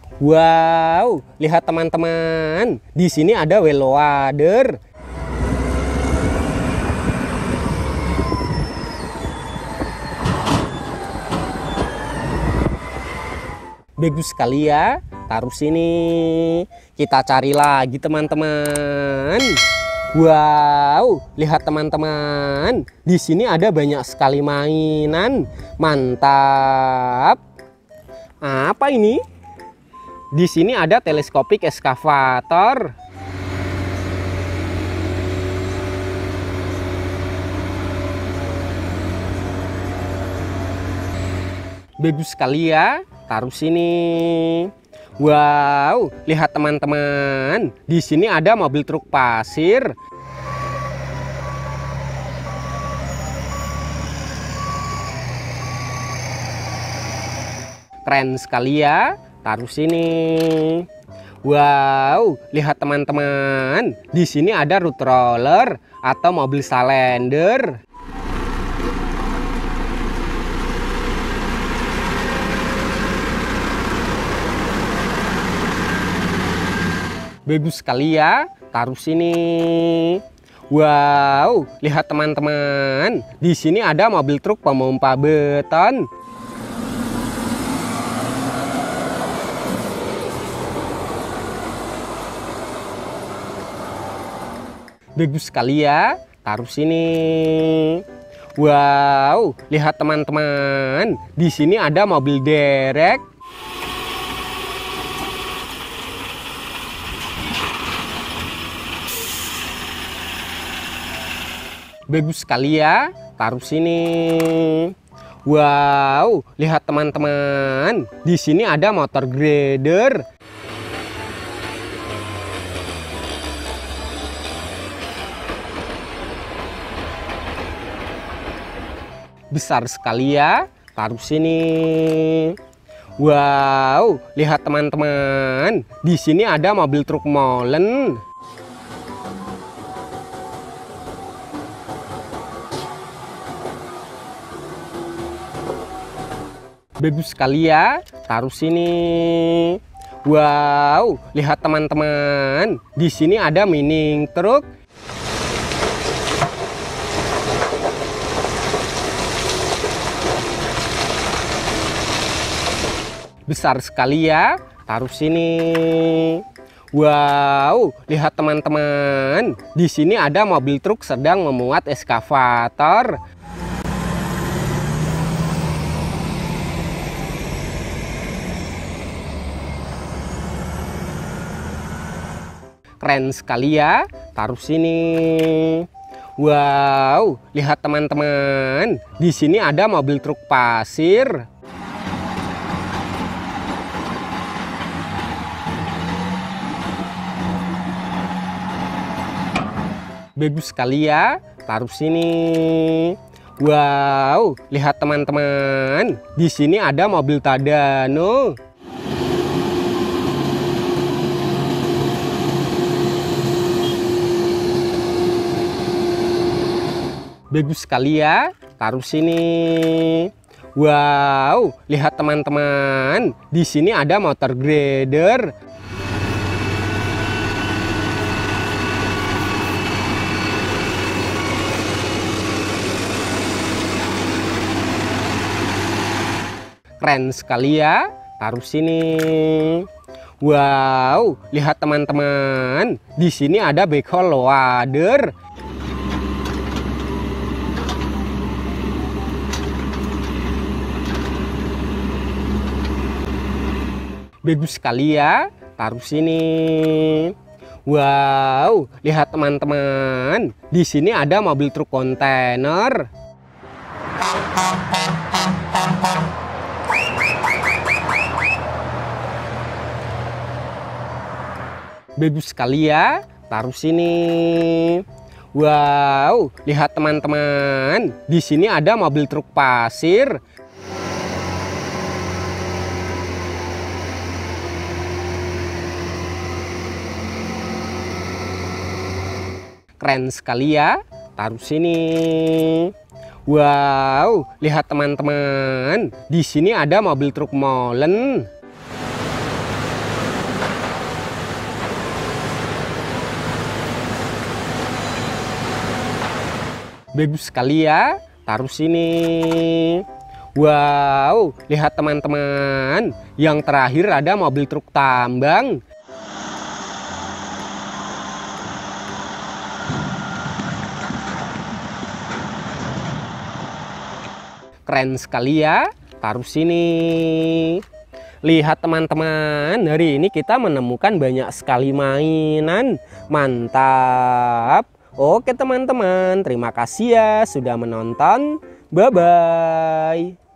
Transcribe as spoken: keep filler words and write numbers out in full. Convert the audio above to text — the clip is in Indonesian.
Wow, lihat teman-teman, di sini ada well water. Bagus sekali ya, taruh sini. Kita cari lagi teman-teman. Wow, lihat teman-teman, di sini ada banyak sekali mainan. Mantap. Apa ini? Di sini ada teleskopik eskavator. Bagus sekali ya, taruh sini. Wow, lihat teman-teman, di sini ada mobil truk pasir. Keren sekali ya, taruh sini. Wow, lihat teman-teman, di sini ada road roller atau mobil salender. Bagus sekali ya, taruh sini. Wow, lihat teman-teman, di sini ada mobil truk pemompa beton. Bagus sekali ya, taruh sini. Wow, lihat teman-teman, di sini ada mobil derek. Bagus sekali ya, taruh sini. Wow, lihat teman-teman, di sini ada motor grader. Besar sekali ya, taruh sini. Wow, lihat teman-teman, di sini ada mobil truk molen. Bagus sekali ya, taruh sini. Wow, lihat teman-teman, di sini ada mining truk. Besar sekali ya, taruh sini. Wow, lihat teman-teman, di sini ada mobil truk sedang memuat eskavator. Keren sekali ya, taruh sini. Wow, lihat teman-teman, di sini ada mobil truk pasir. Bagus sekali ya, taruh sini. Wow, lihat teman-teman, di sini ada mobil Tadano. Bagus sekali ya, taruh sini. Wow, lihat teman-teman, di sini ada motor grader. Keren sekali ya, taruh sini. Wow, lihat teman-teman, di sini ada backhoe loader. Bagus sekali ya, taruh sini. Wow, lihat teman-teman, di sini ada mobil truk kontainer. Bagus sekali ya, taruh sini. Wow, lihat teman-teman, di sini ada mobil truk pasir. Keren sekali ya, taruh sini. Wow, lihat teman-teman, di sini ada mobil truk molen. Bagus sekali ya. Taruh sini. Wow, lihat teman-teman. Yang terakhir ada mobil truk tambang. Keren sekali ya. Taruh sini. Lihat teman-teman, hari ini kita menemukan banyak sekali mainan. Mantap. Oke teman-teman, terima kasih ya sudah menonton. Bye-bye.